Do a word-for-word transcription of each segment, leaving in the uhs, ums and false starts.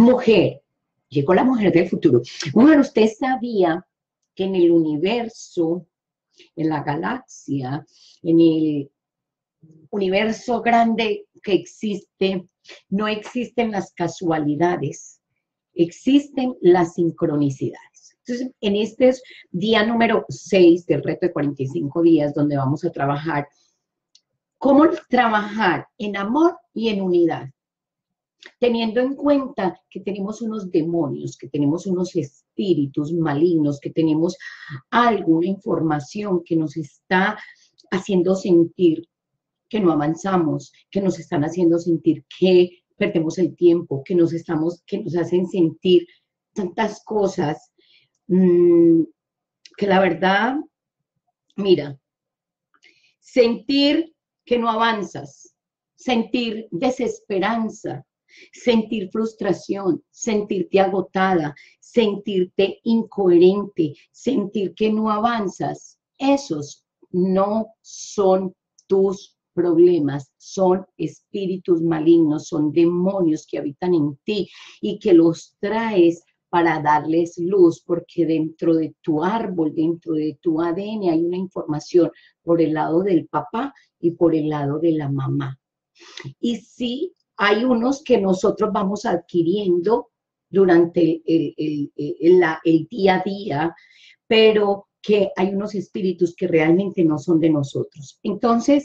Mujer, llegó la mujer del futuro. Mujer, ¿usted sabía que en el universo, en la galaxia, en el universo grande que existe, no existen las casualidades, existen las sincronicidades? Entonces, en este día número seis del reto de cuarenta y cinco días, donde vamos a trabajar cómo trabajar en amor y en unidad, teniendo en cuenta que tenemos unos demonios, que tenemos unos espíritus malignos, que tenemos alguna información que nos está haciendo sentir que no avanzamos, que nos están haciendo sentir que perdemos el tiempo, que nos estamos, que nos hacen sentir tantas cosas, mmm, que la verdad, mira, sentir que no avanzas, sentir desesperanza, sentir frustración, sentirte agotada, sentirte incoherente, sentir que no avanzas, esos no son tus problemas, son espíritus malignos, son demonios que habitan en ti y que los traes para darles luz, porque dentro de tu árbol, dentro de tu A D N hay una información por el lado del papá y por el lado de la mamá. Y sí, hay unos que nosotros vamos adquiriendo durante el, el, el, la, el día a día, pero que hay unos espíritus que realmente no son de nosotros. Entonces,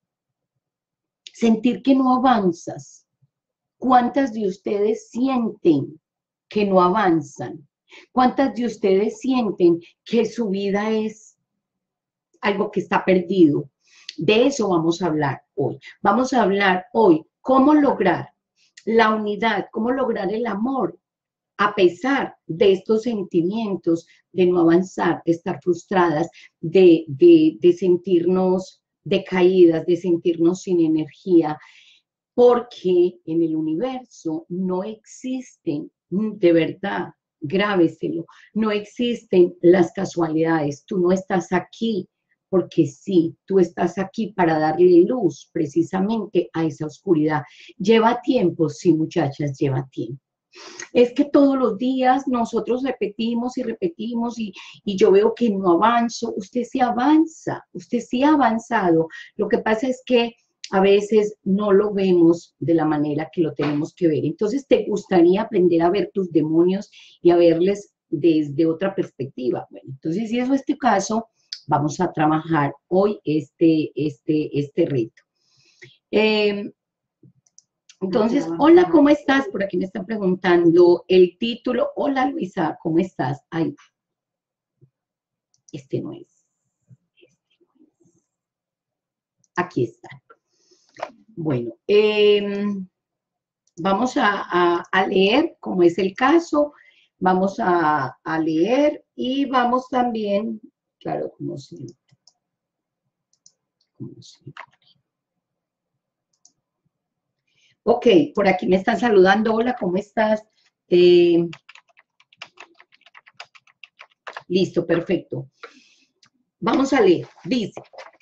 sentir que no avanzas. ¿Cuántas de ustedes sienten que no avanzan? ¿Cuántas de ustedes sienten que su vida es algo que está perdido? De eso vamos a hablar hoy. Vamos a hablar hoy cómo lograr la unidad, cómo lograr el amor a pesar de estos sentimientos de no avanzar, de estar frustradas, de, de, de sentirnos decaídas, de sentirnos sin energía, porque en el universo no existen, de verdad, grábeselo, no existen las casualidades. Tú no estás aquí porque sí, tú estás aquí para darle luz precisamente a esa oscuridad. ¿Lleva tiempo? Sí, muchachas, lleva tiempo. Es que todos los días nosotros repetimos y repetimos y, y yo veo que no avanzo. Usted sí avanza, usted sí ha avanzado. Lo que pasa es que a veces no lo vemos de la manera que lo tenemos que ver. Entonces, ¿te gustaría aprender a ver tus demonios y a verles desde otra perspectiva? Bueno, entonces, si eso es tu caso, vamos a trabajar hoy este, este, este reto. Eh, entonces, hola, ¿cómo estás? Por aquí me están preguntando el título. Hola, Luisa, ¿cómo estás? Ay, este no es. Este no es. Aquí está. Bueno, eh, vamos a, a, a leer, como es el caso, vamos a, a leer y vamos también, claro, como siempre, como siempre. Ok, por aquí me están saludando. Hola, ¿cómo estás? Eh, listo, perfecto. Vamos a leer. Dice,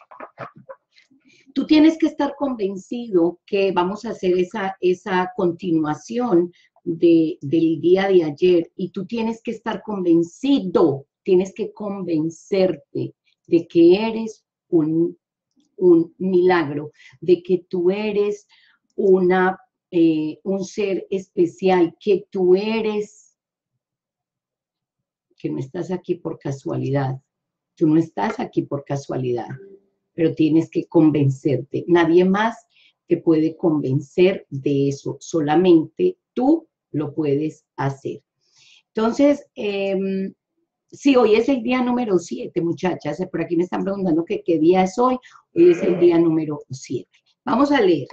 tú tienes que estar convencido que vamos a hacer esa, esa continuación de, del día de ayer y tú tienes que estar convencido, tienes que convencerte de que eres un, un milagro, de que tú eres una, eh, un ser especial, que tú eres, que no estás aquí por casualidad, tú no estás aquí por casualidad, pero tienes que convencerte. Nadie más te puede convencer de eso, solamente tú lo puedes hacer. Entonces, eh, sí, hoy es el día número siete, muchachas, por aquí me están preguntando que qué día es hoy, hoy es el día número siete. Vamos a leer.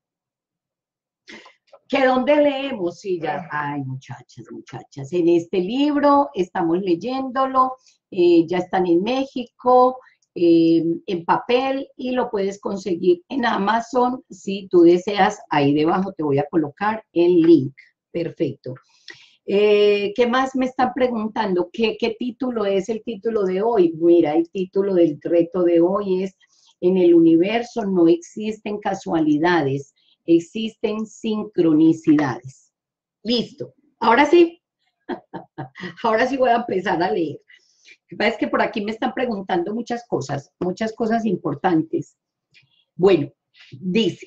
¿Que dónde leemos? Sí, ya, ay, muchachas, muchachas, en este libro estamos leyéndolo, eh, ya están en México, eh, en papel, y lo puedes conseguir en Amazon, si tú deseas, ahí debajo te voy a colocar el link. Perfecto. Eh, ¿Qué más me están preguntando? ¿Qué, ¿Qué título es el título de hoy? Mira, el título del reto de hoy es: en el universo no existen casualidades, existen sincronicidades. Listo. Ahora sí, ahora sí voy a empezar a leer. Lo que pasa es que por aquí me están preguntando muchas cosas, muchas cosas importantes. Bueno, dice,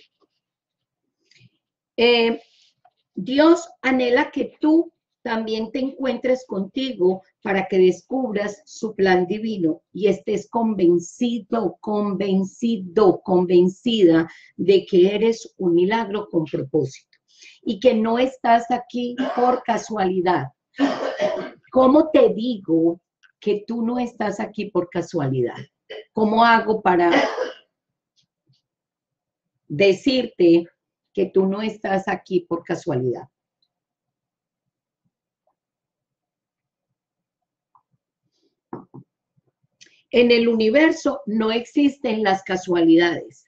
eh, Dios anhela que tú también te encuentres contigo para que descubras su plan divino y estés convencido, convencido, convencida de que eres un milagro con propósito y que no estás aquí por casualidad. ¿Cómo te digo que tú no estás aquí por casualidad? ¿Cómo hago para decirte que tú no estás aquí por casualidad? En el universo no existen las casualidades.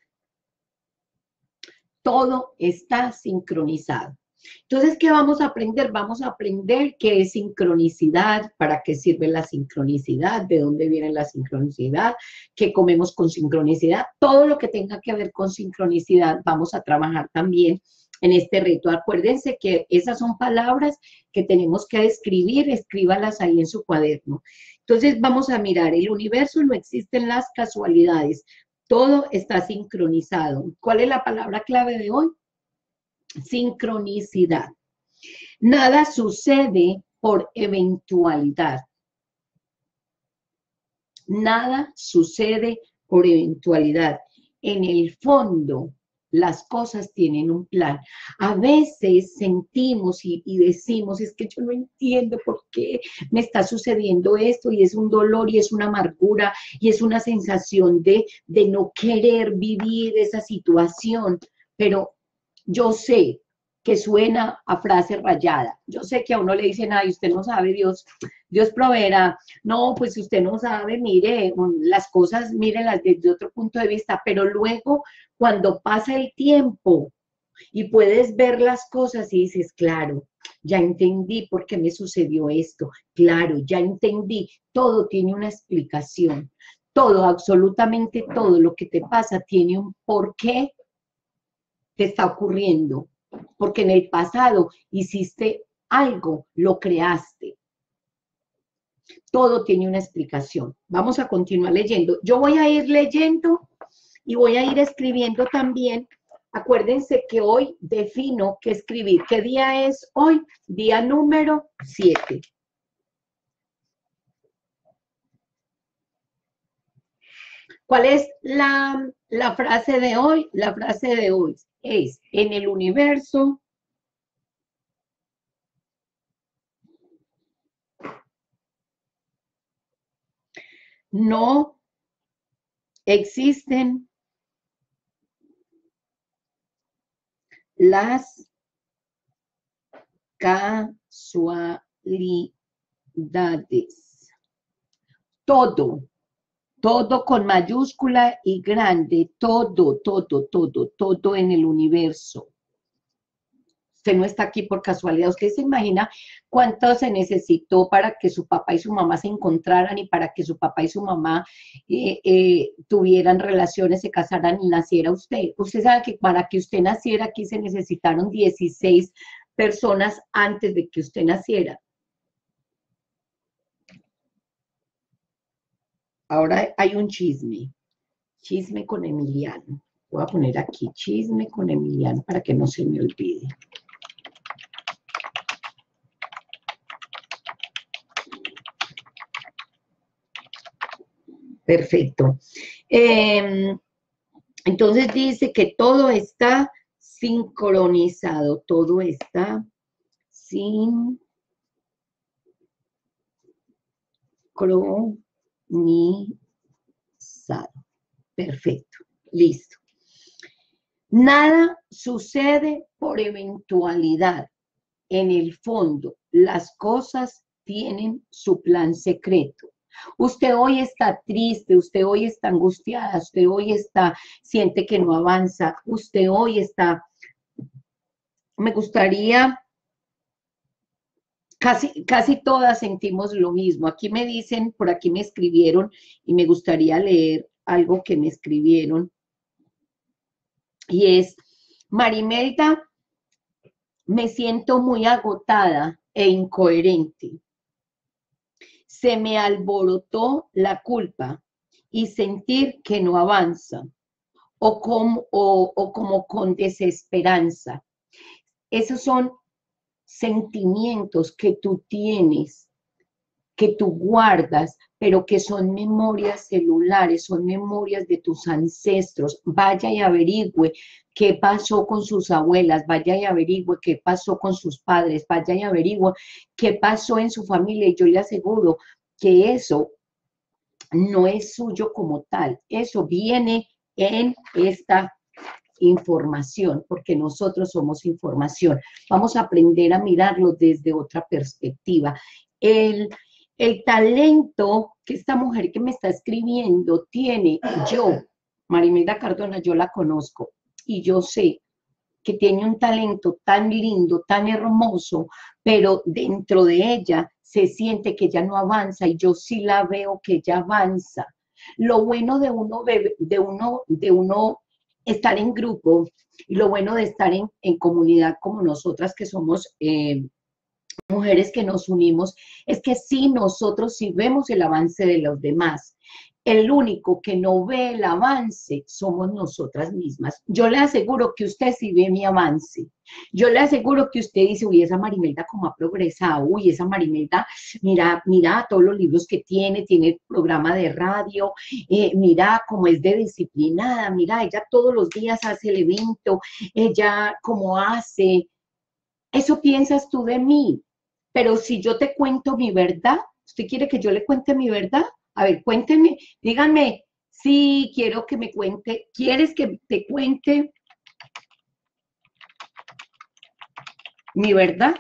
Todo está sincronizado. Entonces, ¿qué vamos a aprender? Vamos a aprender qué es sincronicidad, para qué sirve la sincronicidad, de dónde viene la sincronicidad, qué comemos con sincronicidad, todo lo que tenga que ver con sincronicidad vamos a trabajar también en este reto. Acuérdense que esas son palabras que tenemos que escribir, escríbalas ahí en su cuaderno. Entonces vamos a mirar, el universo no existen las casualidades, todo está sincronizado. ¿Cuál es la palabra clave de hoy? Sincronicidad. Nada sucede por eventualidad. Nada sucede por eventualidad. En el fondo, las cosas tienen un plan. A veces sentimos y, y decimos, es que yo no entiendo por qué me está sucediendo esto, y es un dolor y es una amargura y es una sensación de, de no querer vivir esa situación, pero yo sé que suena a frase rayada. Yo sé que a uno le dicen, ay, usted no sabe, Dios, Dios proveerá. No, pues si usted no sabe, mire, las cosas, mírelas desde otro punto de vista, pero luego cuando pasa el tiempo y puedes ver las cosas y dices, claro, ya entendí por qué me sucedió esto, claro, ya entendí, todo tiene una explicación, todo, absolutamente todo lo que te pasa tiene un porqué te está ocurriendo, porque en el pasado hiciste algo, lo creaste. Todo tiene una explicación. Vamos a continuar leyendo. Yo voy a ir leyendo y voy a ir escribiendo también. Acuérdense que hoy defino qué escribir. ¿Qué día es hoy? Día número siete. ¿Cuál es la, la frase de hoy? La frase de hoy es, en el universo no existen las casualidades. Todo, todo con mayúscula y grande, todo, todo, todo, todo en el universo. Usted no está aquí por casualidad. Usted se imagina cuánto se necesitó para que su papá y su mamá se encontraran y para que su papá y su mamá eh, eh, tuvieran relaciones, se casaran y naciera usted. Usted sabe que para que usted naciera aquí se necesitaron dieciséis personas antes de que usted naciera. Ahora hay un chisme. Chisme con Emiliano. Voy a poner aquí chisme con Emiliano para que no se me olvide. Perfecto. Eh, entonces dice que todo está sincronizado, todo está sincronizado. Perfecto, listo. Nada sucede por eventualidad. En el fondo, las cosas tienen su plan secreto. Usted hoy está triste, usted hoy está angustiada, usted hoy está, siente que no avanza, usted hoy está, me gustaría, casi, casi todas sentimos lo mismo. Aquí me dicen, por aquí me escribieron y me gustaría leer algo que me escribieron. Y es, Marimelda, me siento muy agotada e incoherente. Se me alborotó la culpa y sentir que no avanza, o como, o, o como con desesperanza. Esos son sentimientos que tú tienes, que tú guardas, pero que son memorias celulares, son memorias de tus ancestros. Vaya y averigüe qué pasó con sus abuelas, vaya y averigüe qué pasó con sus padres, vaya y averigüe qué pasó en su familia, y yo le aseguro que eso no es suyo como tal, eso viene en esta información, porque nosotros somos información. Vamos a aprender a mirarlo desde otra perspectiva. El, el talento que esta mujer que me está escribiendo tiene, yo, Marimelda Cardona, yo la conozco, y yo sé que tiene un talento tan lindo, tan hermoso, pero dentro de ella se siente que ella no avanza, y yo sí la veo que ella avanza. Lo bueno de uno, de uno, de uno estar en grupo, y lo bueno de estar en, en comunidad como nosotras, que somos eh, mujeres que nos unimos, es que sí, nosotros sí vemos el avance de los demás. El único que no ve el avance somos nosotras mismas. Yo le aseguro que usted sí ve mi avance. Yo le aseguro que usted dice, uy, esa Marimelda cómo ha progresado, uy, esa Marimelda, mira, mira todos los libros que tiene, tiene programa de radio, eh, mira cómo es de disciplinada, mira, ella todos los días hace el evento, ella cómo hace. Eso piensas tú de mí. Pero si yo te cuento mi verdad, ¿usted quiere que yo le cuente mi verdad? A ver, cuénteme, díganme, sí, quiero que me cuente, ¿quieres que te cuente mi verdad?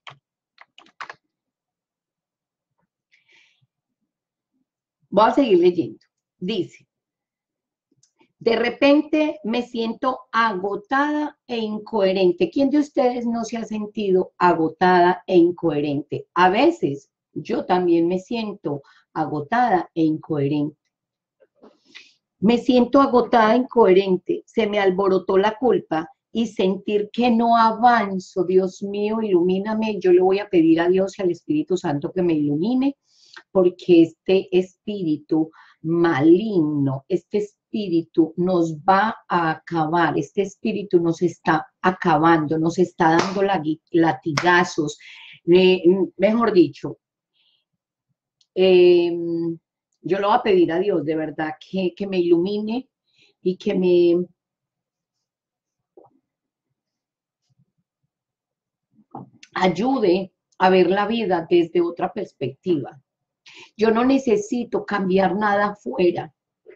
Voy a seguir leyendo. Dice, de repente me siento agotada e incoherente. ¿Quién de ustedes no se ha sentido agotada e incoherente? A veces yo también me siento agotada e incoherente. Me siento agotada, incoherente, se me alborotó la culpa y sentir que no avanzo. Dios mío, ilumíname. Yo le voy a pedir a Dios y al Espíritu Santo que me ilumine, porque este espíritu maligno, este espíritu nos va a acabar, este espíritu nos está acabando, nos está dando latigazos, eh, mejor dicho, eh, yo le voy a pedir a Dios de verdad que, que me ilumine y que me ayude a ver la vida desde otra perspectiva. Yo no necesito cambiar nada afuera.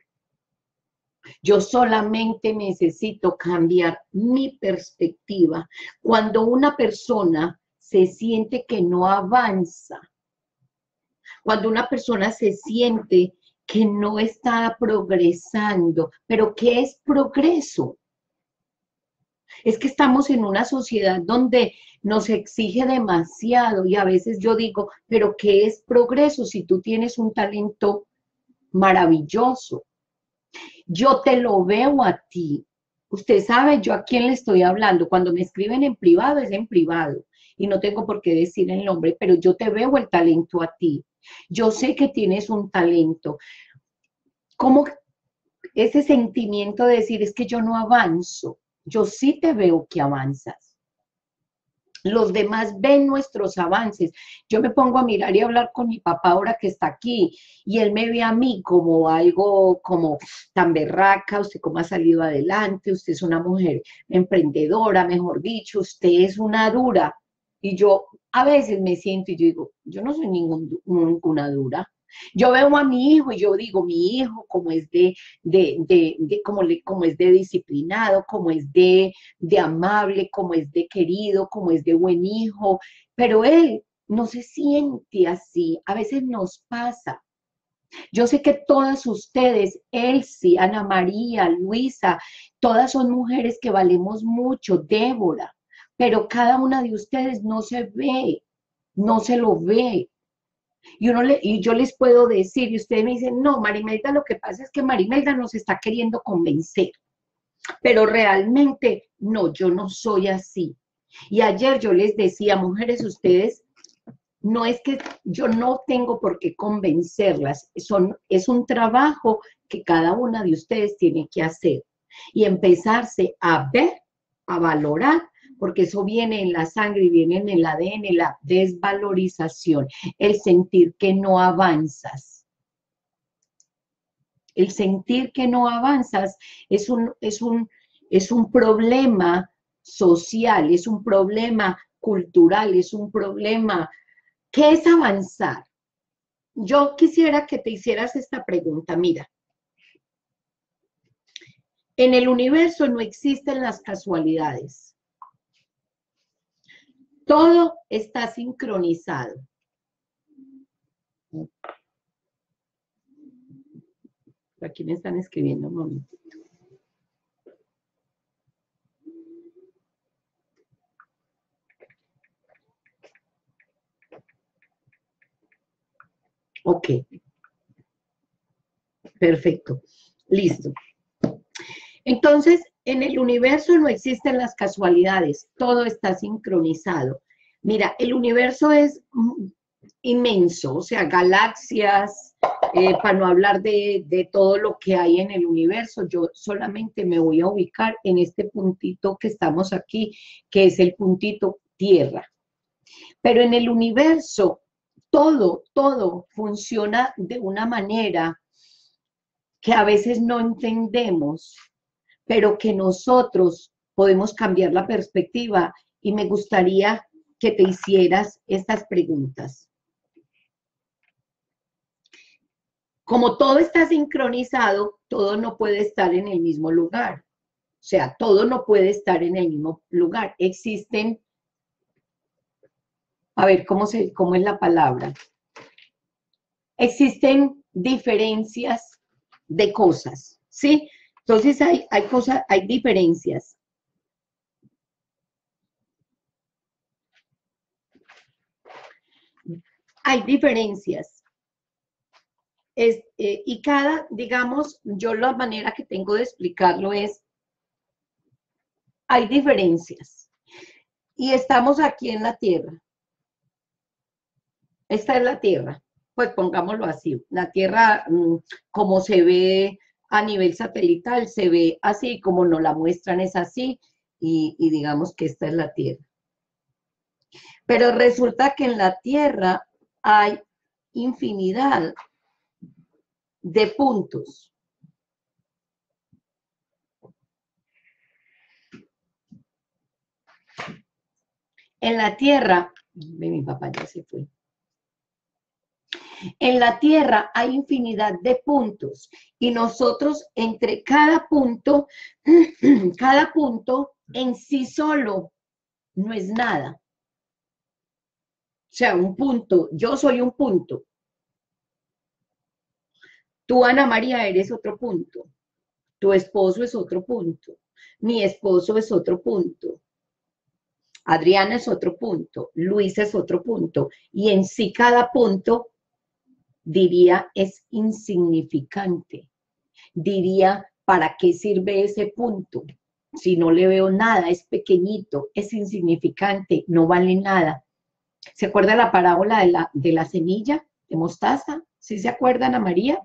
Yo solamente necesito cambiar mi perspectiva. Cuando una persona se siente que no avanza, cuando una persona se siente que no está progresando, pero ¿qué es progreso? Es que estamos en una sociedad donde nos exige demasiado, y a veces yo digo, pero ¿qué es progreso si tú tienes un talento maravilloso? Yo te lo veo a ti. Usted sabe yo a quién le estoy hablando. Cuando me escriben en privado, es en privado. Y no tengo por qué decir el nombre, pero yo te veo el talento a ti. Yo sé que tienes un talento. ¿Cómo ese sentimiento de decir, es que yo no avanzo? Yo sí te veo que avanzas. Los demás ven nuestros avances. Yo me pongo a mirar y a hablar con mi papá ahora que está aquí, y él me ve a mí como algo como tan berraca. Usted cómo ha salido adelante, usted es una mujer emprendedora, mejor dicho, usted es una dura. Y yo a veces me siento y yo digo, yo no soy ningún, ninguna dura. Yo veo a mi hijo y yo digo, mi hijo como es de, de, de, de como, le, como es de disciplinado, como es de, de amable, como es de querido, como es de buen hijo, pero él no se siente así. A veces nos pasa. Yo sé que todas ustedes, Elsie, Ana María, Luisa, todas son mujeres que valemos mucho, Débora, pero cada una de ustedes no se ve, no se lo ve. Y, uno le, y yo les puedo decir, y ustedes me dicen, no, Marimelda, lo que pasa es que Marimelda nos está queriendo convencer, pero realmente no, yo no soy así. Y ayer yo les decía, mujeres, ustedes no es que yo no tengo por qué convencerlas, son, es un trabajo que cada una de ustedes tiene que hacer y empezarse a ver, a valorar, porque eso viene en la sangre y viene en el A D N, la desvalorización, el sentir que no avanzas. El sentir que no avanzas es un, es un, es un problema social, es un problema cultural, es un problema. ¿Qué es avanzar? Yo quisiera que te hicieras esta pregunta. Mira, en el universo no existen las casualidades. Todo está sincronizado. Aquí me están escribiendo un momentito. Ok. Perfecto. Listo. Entonces, en el universo no existen las casualidades. Todo está sincronizado. Mira, el universo es inmenso, o sea, galaxias, eh, para no hablar de, de todo lo que hay en el universo, yo solamente me voy a ubicar en este puntito que estamos aquí, que es el puntito Tierra. Pero en el universo, todo, todo funciona de una manera que a veces no entendemos, pero que nosotros podemos cambiar la perspectiva, y me gustaría que te hicieras estas preguntas. Como todo está sincronizado, todo no puede estar en el mismo lugar. O sea, todo no puede estar en el mismo lugar. Existen, a ver, ¿cómo, se, cómo es la palabra? Existen diferencias de cosas, ¿sí? Entonces hay, hay cosas, hay diferencias. Hay diferencias. Es, eh, y cada, digamos, yo la manera que tengo de explicarlo es, hay diferencias. Y estamos aquí en la Tierra. Esta es la Tierra. Pues pongámoslo así. La Tierra, mmm, como se ve a nivel satelital, se ve así, como nos la muestran es así, y, y digamos que esta es la Tierra. Pero resulta que en la Tierra hay infinidad de puntos. En la Tierra, mi papá ya se fue. En la Tierra hay infinidad de puntos y nosotros entre cada punto, cada punto en sí solo no es nada. O sea, un punto, yo soy un punto. Tú, Ana María, eres otro punto. Tu esposo es otro punto. Mi esposo es otro punto. Adriana es otro punto. Luis es otro punto. Y en sí cada punto, diría, es insignificante. Diría, ¿para qué sirve ese punto? Si no le veo nada, es pequeñito, es insignificante, no vale nada. ¿Se acuerda la parábola de la, de la semilla de mostaza? ¿Sí se acuerdan, Ana María?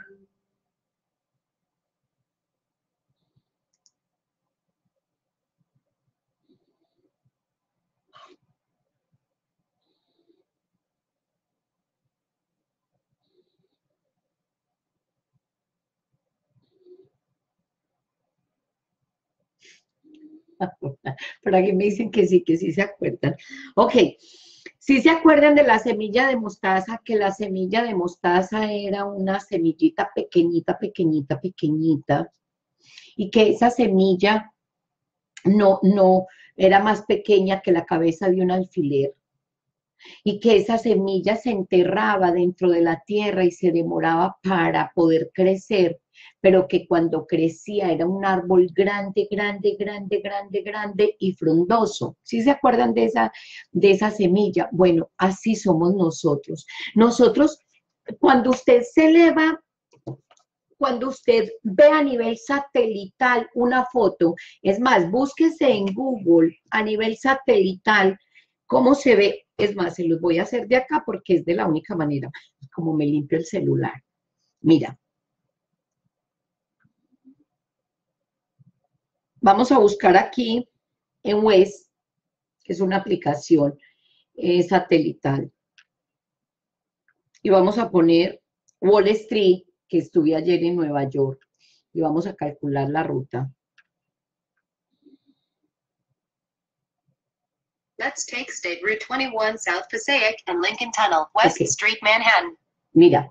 Por aquí me dicen que sí, que sí se acuerdan. Ok, sí se acuerdan de la semilla de mostaza, que la semilla de mostaza era una semillita pequeñita, pequeñita, pequeñita, y que esa semilla no, no, era más pequeña que la cabeza de un alfiler, y que esa semilla se enterraba dentro de la tierra y se demoraba para poder crecer, pero que cuando crecía era un árbol grande, grande, grande, grande, grande y frondoso. ¿Sí se acuerdan de esa, de esa semilla? Bueno, así somos nosotros. Nosotros, cuando usted se eleva, cuando usted ve a nivel satelital una foto, es más, búsquese en Google a nivel satelital ¿Cómo se ve? Es más, se los voy a hacer de acá porque es de la única manera, como me limpio el celular. Mira. Vamos a buscar aquí en Waze, que es una aplicación eh, satelital. Y vamos a poner Wall Street, que estuve ayer en Nueva York. Y vamos a calcular la ruta. Let's take State Route twenty-one South Passaic and Lincoln Tunnel, West Okay. Street, Manhattan. Mira,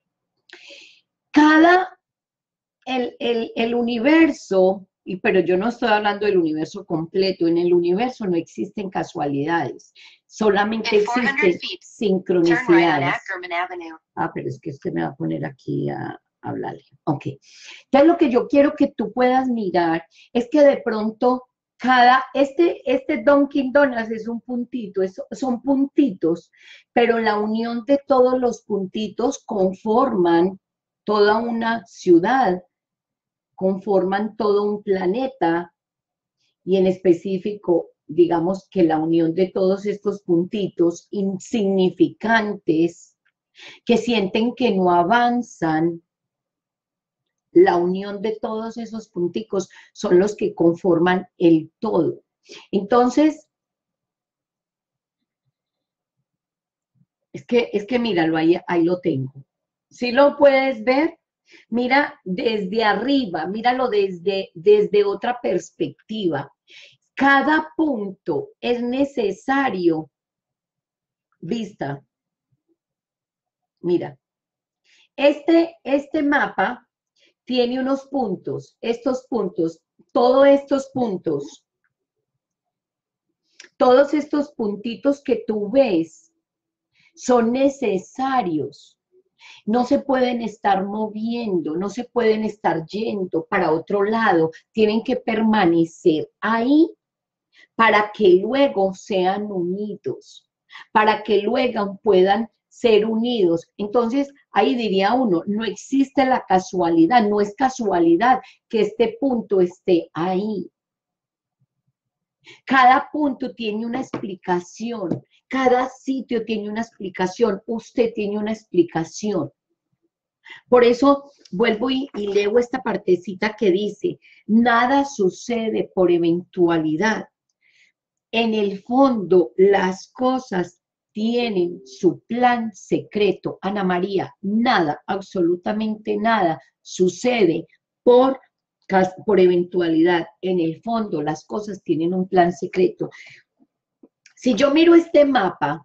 cada, el, el, el universo, y, pero yo no estoy hablando del universo completo, en el universo no existen casualidades, solamente In four hundred existen feet, turn right on sincronicidades. Ackerman Avenue. Ah, pero es que usted me va a poner aquí a, a hablarle. Ok. Entonces lo que yo quiero que tú puedas mirar es que de pronto cada, este, este Dunkin' Donuts es un puntito, es- son puntitos, pero la unión de todos los puntitos conforman toda una ciudad, conforman todo un planeta y en específico, digamos que la unión de todos estos puntitos insignificantes que sienten que no avanzan, la unión de todos esos punticos son los que conforman el todo. Entonces, es que, es que míralo, ahí, ahí lo tengo. ¿Sí lo puedes ver? Mira desde arriba, míralo desde, desde otra perspectiva. Cada punto es necesario. Vista. Mira. Este, este mapa tiene unos puntos, estos puntos, todos estos puntos, todos estos puntitos que tú ves son necesarios. No se pueden estar moviendo, no se pueden estar yendo para otro lado, tienen que permanecer ahí para que luego sean unidos, para que luego puedan ser unidos. Entonces, ahí diría uno, no existe la casualidad, no es casualidad que este punto esté ahí. Cada punto tiene una explicación, cada sitio tiene una explicación, usted tiene una explicación. Por eso vuelvo y, y leo esta partecita que dice, nada sucede por eventualidad. En el fondo, las cosas tienen su plan secreto. Ana María, nada, absolutamente nada sucede por, por eventualidad. En el fondo, las cosas tienen un plan secreto. Si yo miro este mapa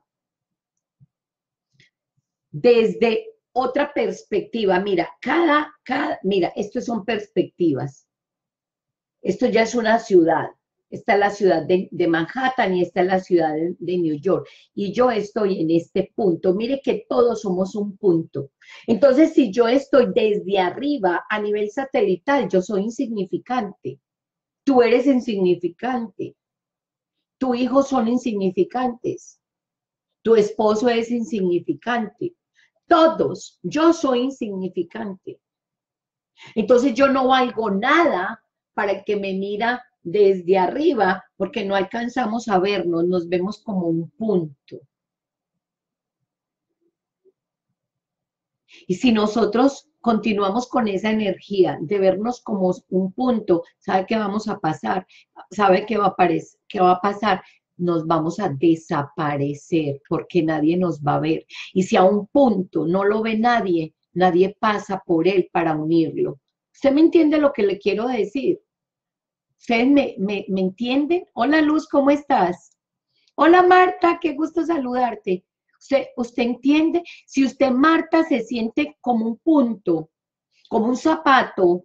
desde otra perspectiva, mira, cada, cada, mira, estos son perspectivas. Esto ya es una ciudad. Esta es la ciudad de, de Manhattan y esta es la ciudad de, de New York. Y yo estoy en este punto. Mire que todos somos un punto. Entonces, si yo estoy desde arriba a nivel satelital, yo soy insignificante. Tú eres insignificante. Tu hijo son insignificantes. Tu esposo es insignificante. Todos. Yo soy insignificante. Entonces, yo no valgo nada para el que me mira desde arriba, porque no alcanzamos a vernos, nos vemos como un punto. Y si nosotros continuamos con esa energía de vernos como un punto, ¿sabe qué vamos a pasar? ¿Sabe qué va a, aparecer, qué va a pasar? Nos vamos a desaparecer porque nadie nos va a ver. Y si a un punto no lo ve nadie, nadie pasa por él para unirlo. ¿Usted me entiende lo que le quiero decir? ¿Ustedes me, me, me entienden? Hola Luz, ¿cómo estás? Hola Marta, qué gusto saludarte. ¿Usted, usted entiende? Si usted, Marta, se siente como un punto, como un zapato,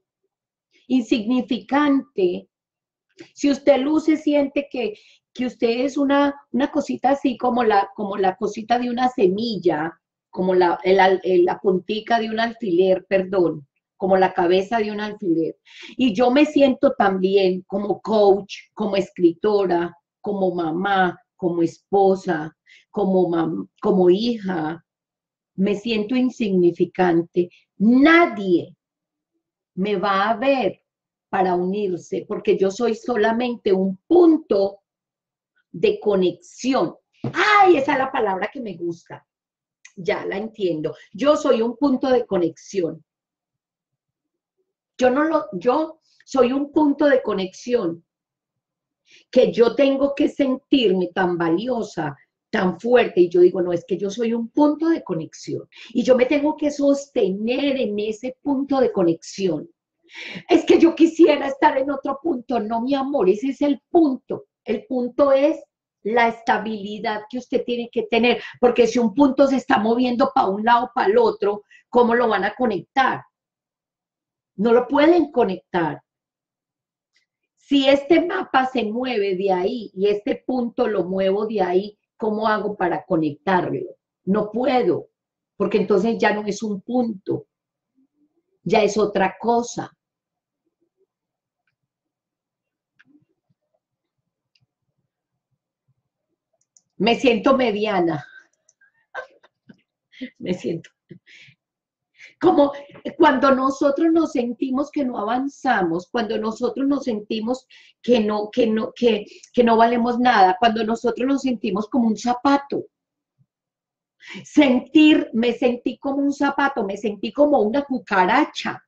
insignificante, si usted, Luz, se siente que, que usted es una, una cosita así como la, como la cosita de una semilla, como la, el, el, la puntica de un alfiler, perdón, como la cabeza de un alfiler. Y yo me siento también como coach, como escritora, como mamá, como esposa, como, mam como hija. Me siento insignificante. Nadie me va a ver para unirse, porque yo soy solamente un punto de conexión. ¡Ay! Esa es la palabra que me gusta. Ya la entiendo. Yo soy un punto de conexión. Yo no lo, yo soy un punto de conexión que yo tengo que sentirme tan valiosa, tan fuerte, y yo digo, no, es que yo soy un punto de conexión, y yo me tengo que sostener en ese punto de conexión. Es que yo quisiera estar en otro punto, no, mi amor, ese es el punto. El punto es la estabilidad que usted tiene que tener, porque si un punto se está moviendo para un lado o para el otro, ¿cómo lo van a conectar? No lo pueden conectar. Si este mapa se mueve de ahí y este punto lo muevo de ahí, ¿cómo hago para conectarlo? No puedo, porque entonces ya no es un punto, ya es otra cosa. Me siento mediana. Me siento. Como cuando nosotros nos sentimos que no avanzamos, cuando nosotros nos sentimos que no, que no, que, que no valemos nada, cuando nosotros nos sentimos como un zapato. Sentir, me sentí como un zapato, me sentí como una cucaracha.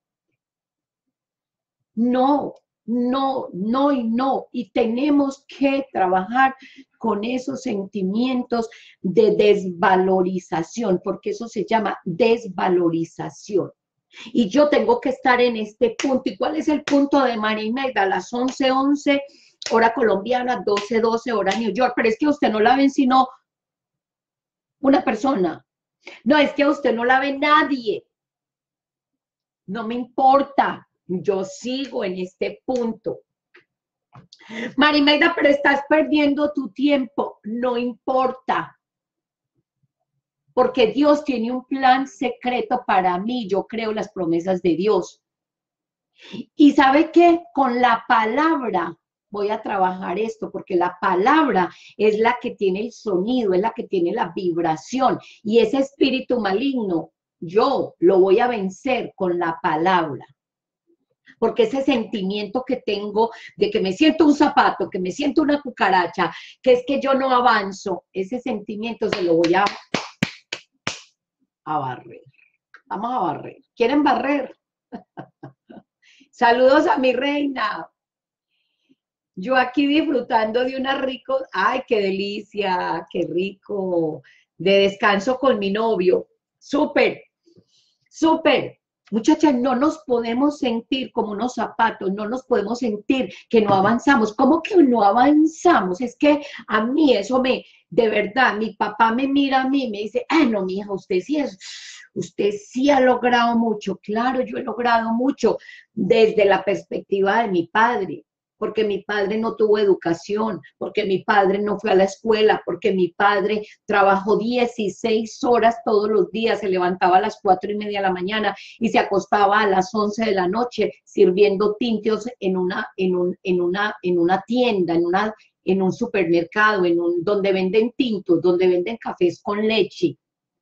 No, no, no y no. Y tenemos que trabajar con esos sentimientos de desvalorización, porque eso se llama desvalorización. Y yo tengo que estar en este punto. ¿Y cuál es el punto de Marimelda? A las once once, hora colombiana, doce doce, hora New York. Pero es que usted no la ven sino una persona. No, es que usted no la ve nadie. No me importa. Yo sigo en este punto. Marimelda, pero estás perdiendo tu tiempo. No importa. Porque Dios tiene un plan secreto para mí. Yo creo las promesas de Dios. Y ¿sabe qué? Con la palabra voy a trabajar esto, porque la palabra es la que tiene el sonido, es la que tiene la vibración. Y ese espíritu maligno, yo lo voy a vencer con la palabra. Porque ese sentimiento que tengo de que me siento un zapato, que me siento una cucaracha, que es que yo no avanzo, ese sentimiento se lo voy a, a barrer. Vamos a barrer. ¿Quieren barrer? Saludos a mi reina. Yo aquí disfrutando de una rico, ay, qué delicia, qué rico, de descanso con mi novio. Súper, súper. Muchachas, no nos podemos sentir como unos zapatos, no nos podemos sentir que no avanzamos. ¿Cómo que no avanzamos? Es que a mí eso me, de verdad, mi papá me mira a mí y me dice, ay, no, mija, usted sí es, usted sí ha logrado mucho. Claro, yo he logrado mucho desde la perspectiva de mi padre, porque mi padre no tuvo educación, porque mi padre no fue a la escuela, porque mi padre trabajó dieciséis horas todos los días, se levantaba a las cuatro y media de la mañana y se acostaba a las once de la noche sirviendo tintos en una, en un, en una, en una tienda, en, una, en un supermercado, en un, donde venden tintos, donde venden cafés con leche.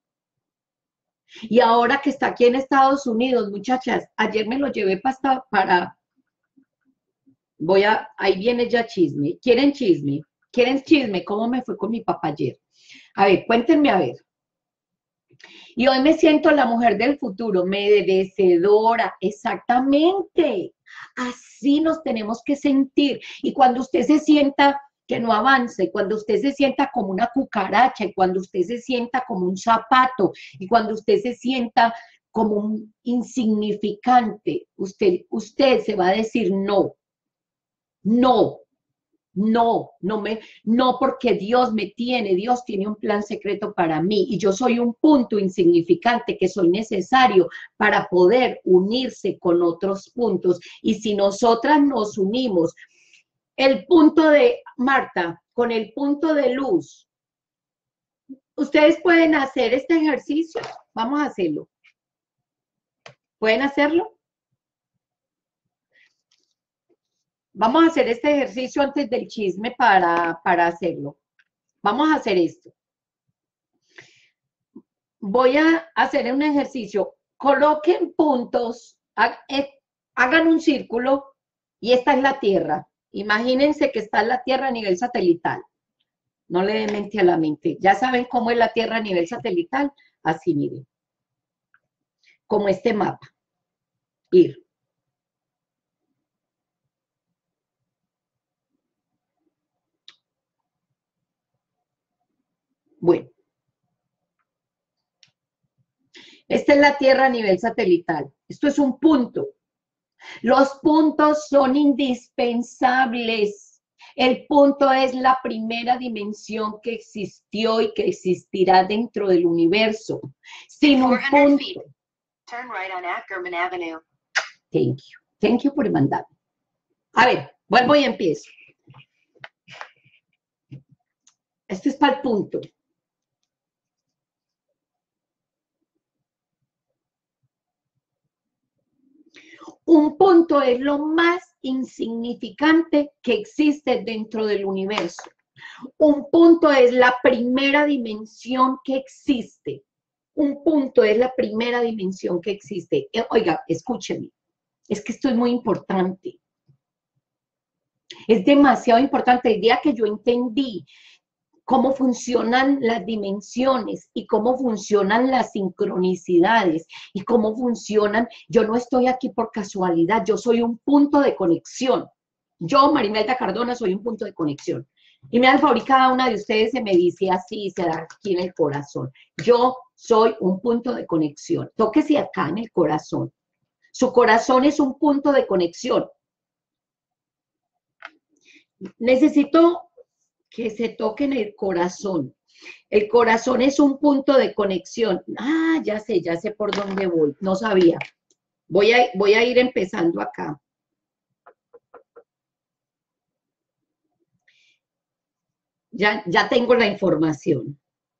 Y ahora que está aquí en Estados Unidos, muchachas, ayer me lo llevé para... para Voy a, ahí viene ya chisme. ¿Quieren chisme? ¿Quieren chisme? ¿Cómo me fue con mi papá ayer? A ver, cuéntenme a ver. Y hoy me siento la mujer del futuro, merecedora, exactamente. Así nos tenemos que sentir. Y cuando usted se sienta que no avance, cuando usted se sienta como una cucaracha, y cuando usted se sienta como un zapato, y cuando usted se sienta como un insignificante, usted, usted se va a decir no. No, no, no me, no porque Dios me tiene, Dios tiene un plan secreto para mí y yo soy un punto insignificante que soy necesario para poder unirse con otros puntos. Y si nosotras nos unimos, el punto de Marta con el punto de luz, ustedes pueden hacer este ejercicio, vamos a hacerlo. ¿Pueden hacerlo? Vamos a hacer este ejercicio antes del chisme para, para hacerlo. Vamos a hacer esto. Voy a hacer un ejercicio. Coloquen puntos, hagan un círculo y esta es la Tierra. Imagínense que está la Tierra a nivel satelital. No le dé mente a la mente. Ya saben cómo es la Tierra a nivel satelital. Así, miren. Como este mapa. Ir. Bueno. Esta es la Tierra a nivel satelital. Esto es un punto. Los puntos son indispensables. El punto es la primera dimensión que existió y que existirá dentro del universo. Sin un punto. Turn right on Ackerman Avenue. Thank you. Thank you por mandar. A ver, vuelvo y empiezo. Esto es para el punto. Un punto es lo más insignificante que existe dentro del universo. Un punto es la primera dimensión que existe. Un punto es la primera dimensión que existe. Oiga, escúcheme. Es que esto es muy importante. Es demasiado importante. El día que yo entendí cómo funcionan las dimensiones y cómo funcionan las sincronicidades y cómo funcionan, yo no estoy aquí por casualidad, yo soy un punto de conexión. Yo, Marimelda Cardona, soy un punto de conexión. Y me da el favor, y cada una de ustedes se me dice así, se da aquí en el corazón. Yo soy un punto de conexión. Tóquese acá en el corazón. Su corazón es un punto de conexión. Necesito que se toque en el corazón. El corazón es un punto de conexión. Ah, ya sé, ya sé por dónde voy. No sabía. Voy a, voy a ir empezando acá. Ya, ya tengo la información.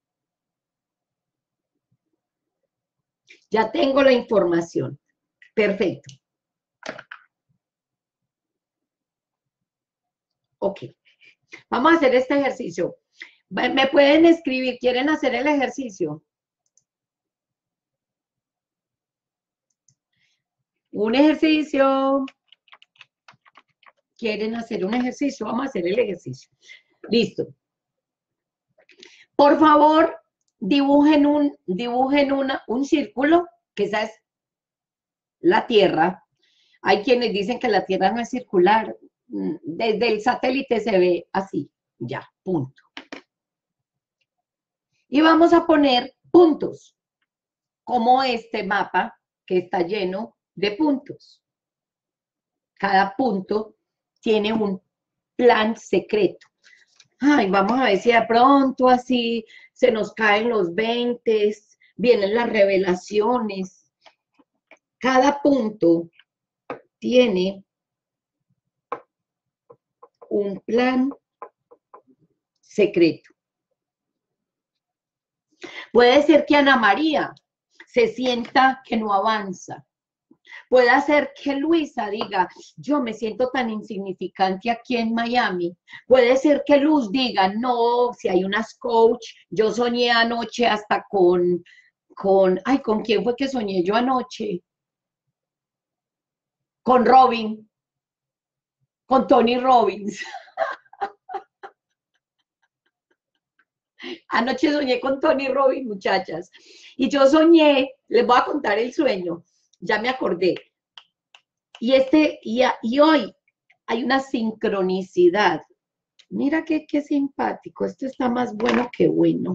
Ya tengo la información. Perfecto. Ok. Vamos a hacer este ejercicio. ¿Me pueden escribir? ¿Quieren hacer el ejercicio? Un ejercicio. ¿Quieren hacer un ejercicio? Vamos a hacer el ejercicio. Listo. Por favor, dibujen un, dibujen una, un círculo, que esa es la Tierra. Hay quienes dicen que la Tierra no es circular. Desde el satélite se ve así. Ya, punto. Y vamos a poner puntos, como este mapa que está lleno de puntos. Cada punto tiene un plan secreto. Ay, vamos a ver si de pronto así se nos caen los veintes, vienen las revelaciones. Cada punto tiene un plan secreto. Puede ser que Ana María se sienta que no avanza. Puede ser que Luisa diga, yo me siento tan insignificante aquí en Miami. Puede ser que Luz diga, no, si hay unas coach, yo soñé anoche hasta con, con, ay, ¿con quién fue que soñé yo anoche? Con Robin, con Tony Robbins. Anoche soñé con Tony Robbins, muchachas. Y yo soñé, les voy a contar el sueño, ya me acordé. Y, este, y, a, y hoy hay una sincronicidad. Mira qué, qué simpático, esto está más bueno que bueno.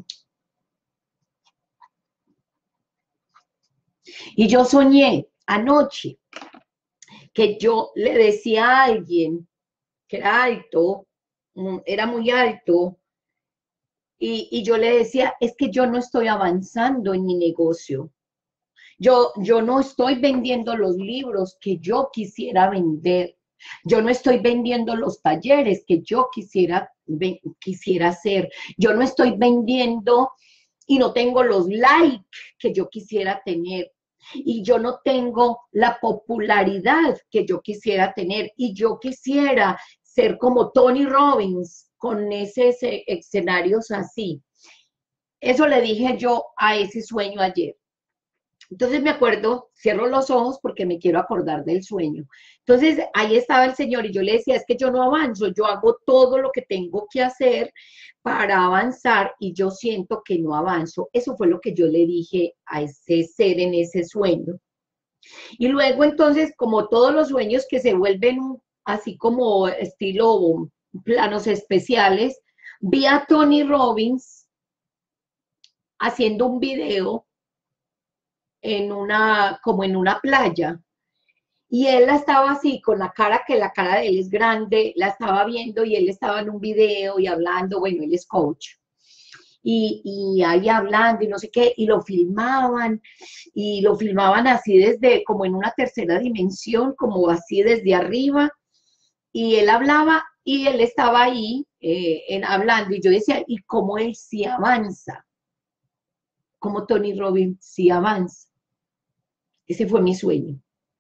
Y yo soñé anoche que yo le decía a alguien que era alto, era muy alto, y, y yo le decía, es que yo no estoy avanzando en mi negocio. Yo, yo no estoy vendiendo los libros que yo quisiera vender. Yo no estoy vendiendo los talleres que yo quisiera, quisiera hacer. Yo no estoy vendiendo y no tengo los likes que yo quisiera tener. Y yo no tengo la popularidad que yo quisiera tener. Y yo quisiera ser como Tony Robbins con esos escenarios así. Eso le dije yo a ese sueño ayer. Entonces me acuerdo, cierro los ojos porque me quiero acordar del sueño. Entonces ahí estaba el Señor y yo le decía, es que yo no avanzo, yo hago todo lo que tengo que hacer para avanzar y yo siento que no avanzo. Eso fue lo que yo le dije a ese ser en ese sueño. Y luego entonces, como todos los sueños que se vuelven así como estilo planos especiales, vi a Tony Robbins haciendo un video en una, como en una playa, y él la estaba así, con la cara, que la cara de él es grande, la estaba viendo y él estaba en un video y hablando, bueno, él es coach, y, y ahí hablando y no sé qué, y lo filmaban, y lo filmaban así desde, como en una tercera dimensión, como así desde arriba, y él hablaba, y él estaba ahí eh, en, hablando, y yo decía, ¿y cómo él sí avanza? ¿Cómo Tony Robbins sí avanza? Ese fue mi sueño.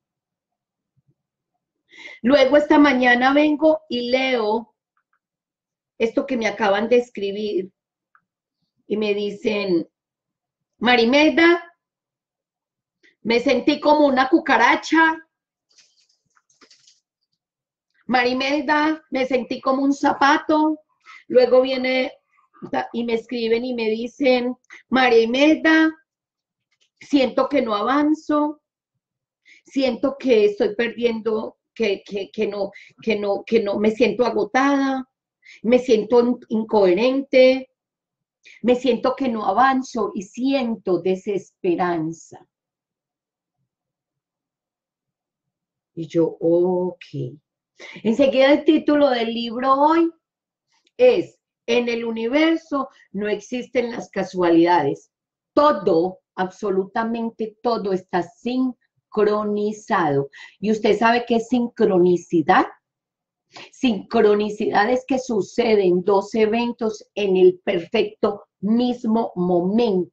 Luego esta mañana vengo y leo esto que me acaban de escribir y me dicen, Marimelda, me sentí como una cucaracha. Marimelda, me sentí como un zapato. Luego viene y me escriben y me dicen, Marimelda, siento que no avanzo, siento que estoy perdiendo, que, que, que, no, que, no, que no, me siento agotada, me siento incoherente, me siento que no avanzo y siento desesperanza. Y yo, ok. Enseguida el título del libro hoy es, en el universo no existen las casualidades. Todo, absolutamente todo está sincronizado. ¿Y usted sabe qué es sincronicidad? Sincronicidad es que suceden dos eventos en el perfecto mismo momento.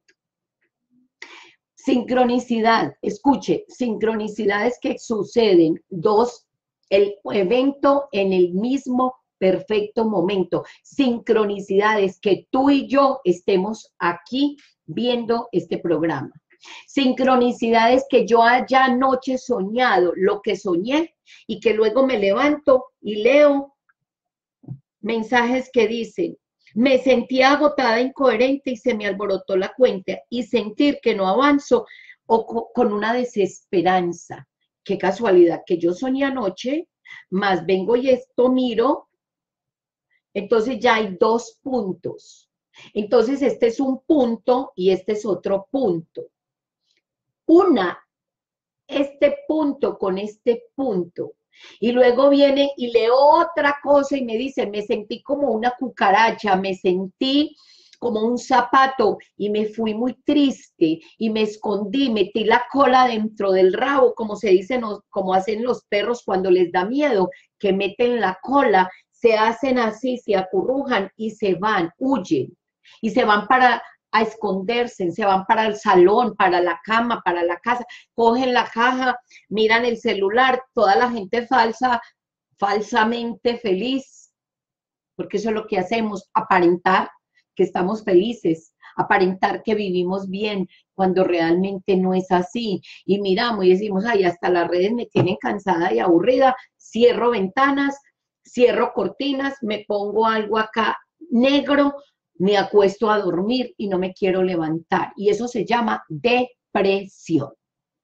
Sincronicidad, escuche, sincronicidad es que suceden dos, el evento en el mismo perfecto momento. Sincronicidad es que tú y yo estemos aquí viendo este programa. Sincronicidad es que yo haya anoche soñado lo que soñé y que luego me levanto y leo mensajes que dicen, me sentía agotada, incoherente y se me alborotó la cuenta y sentir que no avanzo o con una desesperanza. Qué casualidad que yo soñé anoche, más vengo y esto miro, entonces ya hay dos puntos. Entonces este es un punto y este es otro punto. Una, este punto con este punto. Y luego viene y leo otra cosa y me dice, me sentí como una cucaracha, me sentí como un zapato y me fui muy triste y me escondí, metí la cola dentro del rabo, como se dice, como hacen los perros cuando les da miedo, que meten la cola, se hacen así, se acurrujan y se van, huyen y se van para a esconderse, se van para el salón, para la cama, para la casa, cogen la caja, miran el celular, toda la gente falsa, falsamente feliz, porque eso es lo que hacemos, aparentar que estamos felices, aparentar que vivimos bien, cuando realmente no es así. Y miramos y decimos, ay, hasta las redes me tienen cansada y aburrida, cierro ventanas, cierro cortinas, me pongo algo acá negro, me acuesto a dormir y no me quiero levantar. Y eso se llama depresión.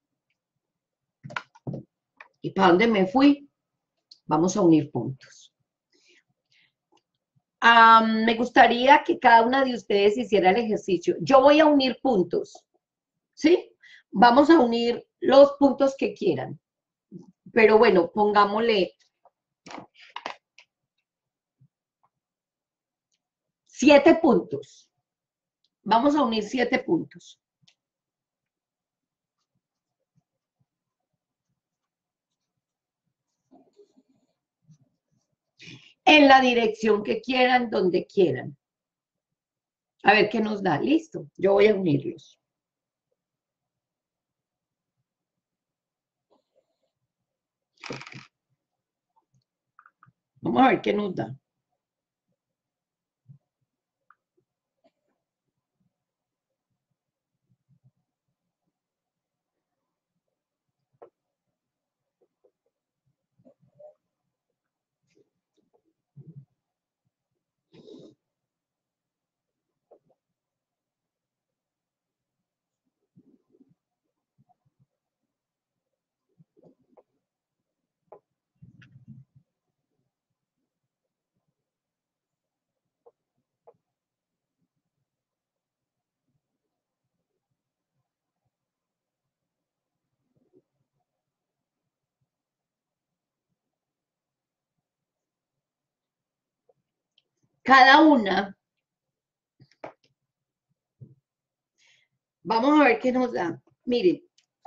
¿Y para dónde me fui? Vamos a unir puntos. Um, me gustaría que cada una de ustedes hiciera el ejercicio. Yo voy a unir puntos, ¿sí? Vamos a unir los puntos que quieran. Pero bueno, pongámosle siete puntos. Vamos a unir siete puntos. En la dirección que quieran, donde quieran. A ver qué nos da. Listo. Yo voy a unirlos. Vamos a ver qué nos da. cada una, vamos a ver qué nos da. Miren,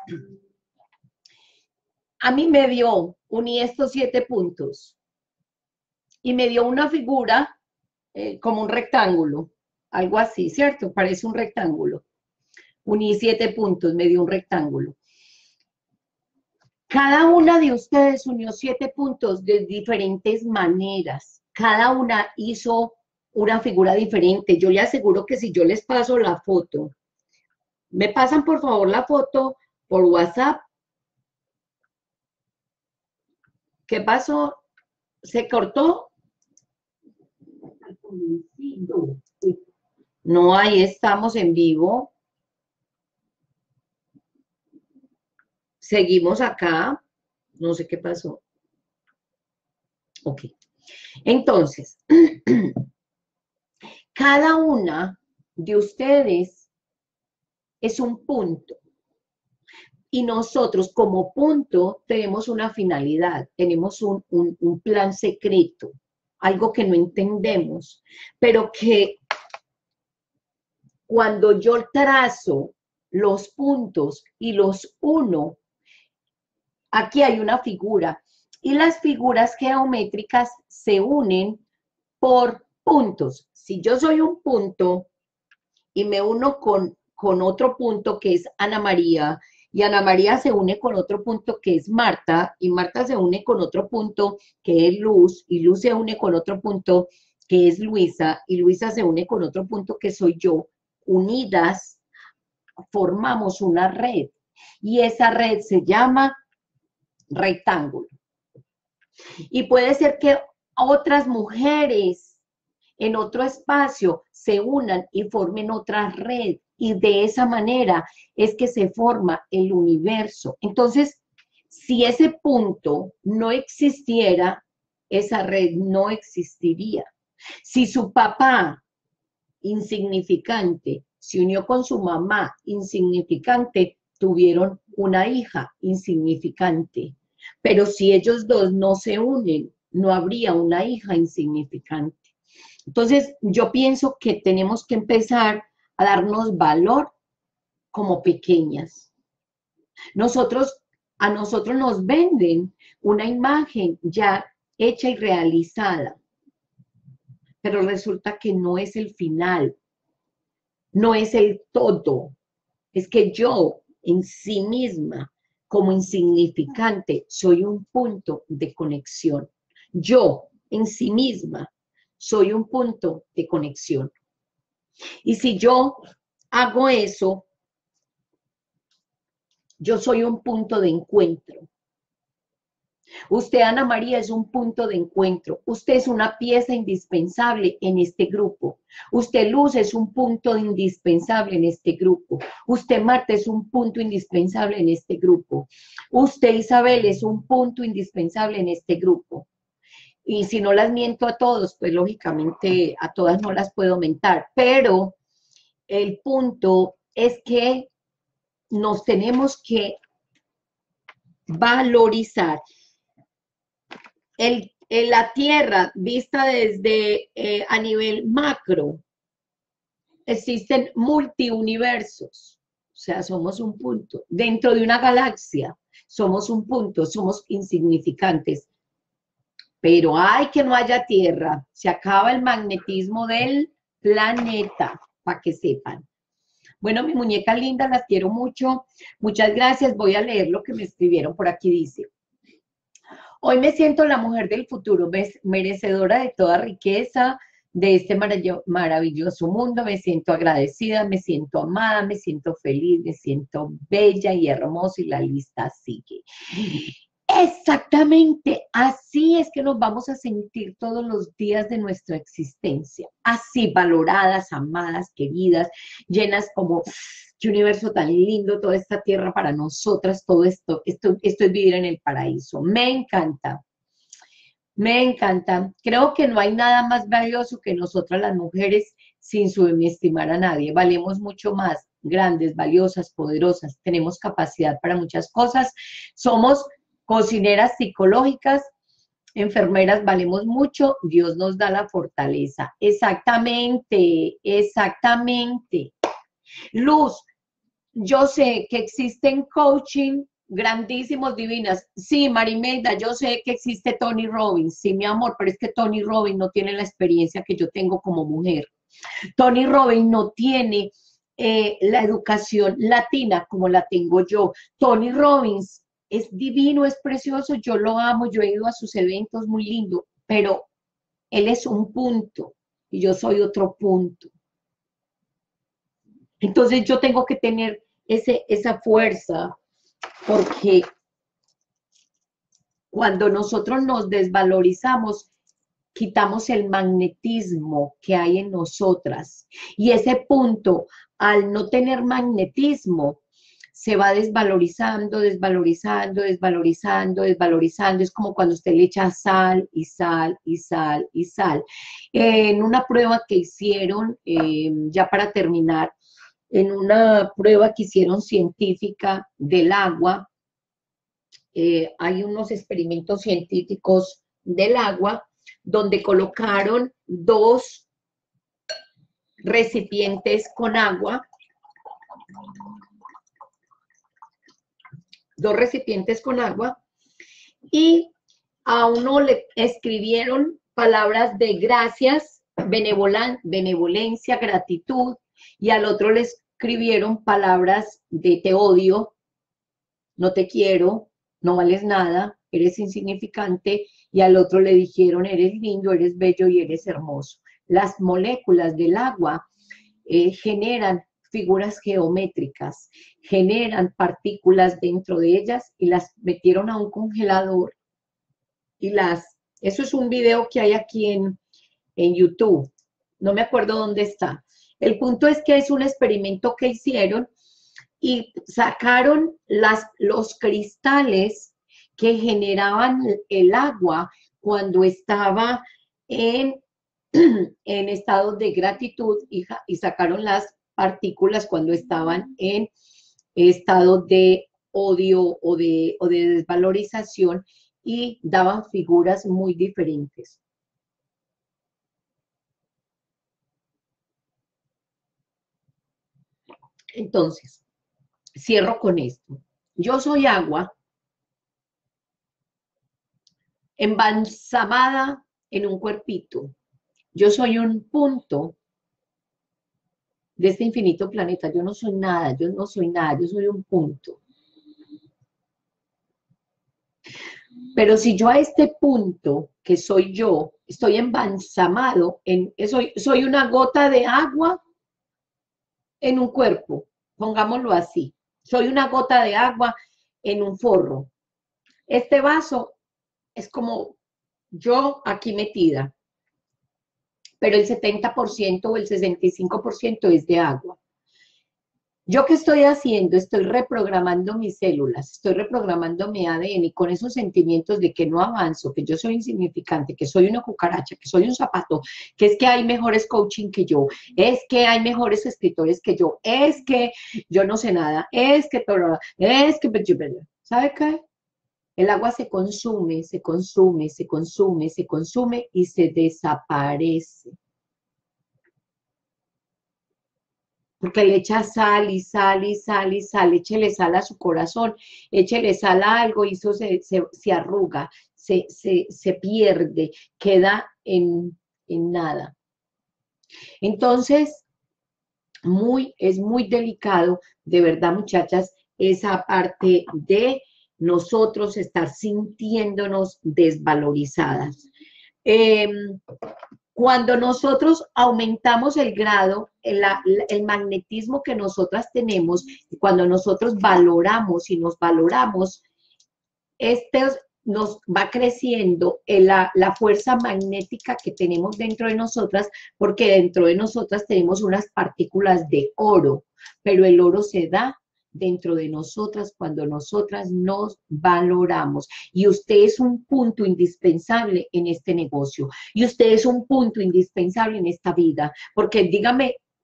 a mí me dio, uní estos siete puntos y me dio una figura eh, como un rectángulo, algo así, ¿cierto? Parece un rectángulo. Uní siete puntos, me dio un rectángulo. Cada una de ustedes unió siete puntos de diferentes maneras. Cada una hizo una figura diferente. Yo le aseguro que si yo les paso la foto, me pasan por favor la foto por WhatsApp. ¿Qué pasó? ¿Se cortó? No, ahí estamos en vivo. Seguimos acá. No sé qué pasó. Ok. Entonces, cada una de ustedes es un punto. Y nosotros como punto tenemos una finalidad, tenemos un, un, un plan secreto, algo que no entendemos, pero que cuando yo trazo los puntos y los uno, aquí hay una figura, y las figuras geométricas se unen por puntos. Si yo soy un punto y me uno con, con otro punto que es Ana María, y Ana María se une con otro punto que es Marta, y Marta se une con otro punto que es Luz, y Luz se une con otro punto que es Luisa, y Luisa se une con otro punto que soy yo. Unidas formamos una red, y esa red se llama rectángulo. Y puede ser que otras mujeres en otro espacio se unan y formen otra red, y de esa manera es que se forma el universo. Entonces, si ese punto no existiera, esa red no existiría. Si su papá, insignificante, se unió con su mamá, insignificante, tuvieron una hija insignificante. Pero si ellos dos no se unen, no habría una hija insignificante. Entonces, yo pienso que tenemos que empezar a darnos valor como pequeñas. Nosotros, a nosotros nos venden una imagen ya hecha y realizada, pero resulta que no es el final, no es el todo. Es que yo en sí misma, como insignificante, soy un punto de conexión. Yo en sí misma soy un punto de conexión. Y si yo hago eso, yo soy un punto de encuentro. Usted, Ana María, es un punto de encuentro. Usted es una pieza indispensable en este grupo. Usted, Luz, es un punto indispensable en este grupo. Usted, Marta, es un punto indispensable en este grupo. Usted, Isabel, es un punto indispensable en este grupo. Y si no las miento a todos, pues lógicamente a todas no las puedo mentar. Pero el punto es que nos tenemos que valorizar. El, el, la Tierra, vista desde eh, a nivel macro, existen multiuniversos, o sea, somos un punto. Dentro de una galaxia, somos un punto, somos insignificantes. Pero hay que no haya Tierra, se acaba el magnetismo del planeta, para que sepan. Bueno, mi muñeca linda, las quiero mucho. Muchas gracias. Voy a leer lo que me escribieron por aquí. Dice: hoy me siento la mujer del futuro, merecedora de toda riqueza de este maravilloso mundo. Me siento agradecida, me siento amada, me siento feliz, me siento bella y hermosa, y la lista sigue. Exactamente, así es que nos vamos a sentir todos los días de nuestra existencia, así, valoradas, amadas, queridas, llenas como, qué universo tan lindo, toda esta tierra para nosotras, todo esto, esto, esto es vivir en el paraíso. Me encanta, me encanta. Creo que no hay nada más valioso que nosotras las mujeres, sin subestimar a nadie. Valemos mucho más, grandes, valiosas, poderosas, tenemos capacidad para muchas cosas, somos cocineras psicológicas, Enfermeras valemos mucho, Dios nos da la fortaleza. Exactamente, exactamente. Luz, yo sé que existen coaching grandísimos, divinas. Sí, Marimelda, yo sé que existe Tony Robbins. Sí, mi amor, pero es que Tony Robbins no tiene la experiencia que yo tengo como mujer. Tony Robbins no tiene eh, la educación latina como la tengo yo. Tony Robbins es divino, es precioso, yo lo amo, yo he ido a sus eventos, muy lindo, pero él es un punto y yo soy otro punto. Entonces yo tengo que tener ese, esa fuerza, porque cuando nosotros nos desvalorizamos, quitamos el magnetismo que hay en nosotras. Y ese punto, al no tener magnetismo, se va desvalorizando, desvalorizando, desvalorizando, desvalorizando. Es como cuando usted le echa sal y sal y sal y sal. En una prueba que hicieron, eh, ya para terminar, en una prueba que hicieron científica del agua, eh, hay unos experimentos científicos del agua donde colocaron dos recipientes con agua, dos recipientes con agua, y a uno le escribieron palabras de gracias, benevolencia, gratitud, y al otro le escribieron palabras de te odio, no te quiero, no vales nada, eres insignificante, y al otro le dijeron eres lindo, eres bello y eres hermoso. Las moléculas del agua eh, generan figuras geométricas, generan partículas dentro de ellas y las metieron a un congelador y las, eso es un video que hay aquí en, en YouTube, no me acuerdo dónde está. El punto es que es un experimento que hicieron y sacaron las, los cristales que generaban el agua cuando estaba en, en estado de gratitud y, y sacaron las partículas cuando estaban en estado de odio o de, o de desvalorización y daban figuras muy diferentes. Entonces, cierro con esto. Yo soy agua embalsamada en un cuerpito. Yo soy un punto de este infinito planeta. Yo no soy nada, yo no soy nada, yo soy un punto. Pero si yo a este punto, que soy yo, estoy embalsamado, en, soy, soy una gota de agua en un cuerpo, pongámoslo así. Soy una gota de agua en un forro. Este vaso es como yo aquí metida, pero el setenta por ciento o el sesenta y cinco por ciento es de agua. ¿Yo qué estoy haciendo? Estoy reprogramando mis células, estoy reprogramando mi A D N con esos sentimientos de que no avanzo, que yo soy insignificante, que soy una cucaracha, que soy un zapato, que es que hay mejores coaching que yo, es que hay mejores escritores que yo, es que yo no sé nada, es que todo, es que... ¿Sabe qué? El agua se consume, se consume, se consume, se consume y se desaparece. Porque le echa sal y sal y sal y sal, échele sal a su corazón, échele sal a algo y eso se, se, se arruga, se, se, se pierde, queda en, en nada. Entonces, muy, es muy delicado, de verdad, muchachas, esa parte de nosotros estar sintiéndonos desvalorizadas. Eh, cuando nosotros aumentamos el grado, el, el magnetismo que nosotras tenemos, cuando nosotros valoramos y nos valoramos, este nos va creciendo la, la fuerza magnética que tenemos dentro de nosotras, porque dentro de nosotras tenemos unas partículas de oro, pero el oro se da dentro de nosotras cuando nosotras nos valoramos. Y usted es un punto indispensable en este negocio. Y usted es un punto indispensable en esta vida. Porque dígame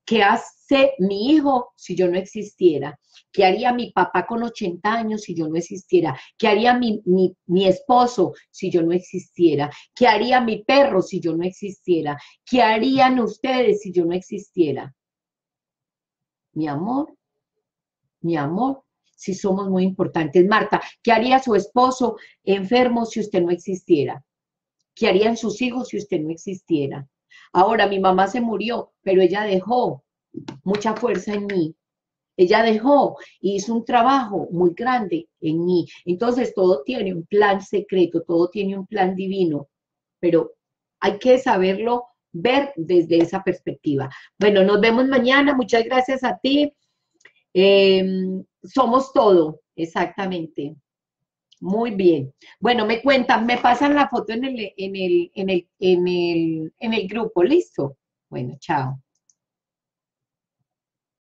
¿Qué hace mi hijo si yo no existiera? ¿Qué haría mi papá con ochenta años si yo no existiera? ¿Qué haría mi, mi, mi esposo si yo no existiera? ¿Qué haría mi perro si yo no existiera? ¿Qué harían ustedes si yo no existiera? Mi amor, mi amor, si somos muy importantes. Marta, ¿qué haría su esposo enfermo si usted no existiera? ¿Qué harían sus hijos si usted no existiera? Ahora, mi mamá se murió, pero ella dejó mucha fuerza en mí. Ella dejó y hizo un trabajo muy grande en mí. Entonces, todo tiene un plan secreto, todo tiene un plan divino, pero hay que saberlo ver desde esa perspectiva. Bueno, nos vemos mañana. Muchas gracias a ti. Eh, somos todo, exactamente. Muy bien. Bueno, me cuentan, me pasan la foto en el, en el, en el, en el, en el grupo, ¿listo? Bueno, chao.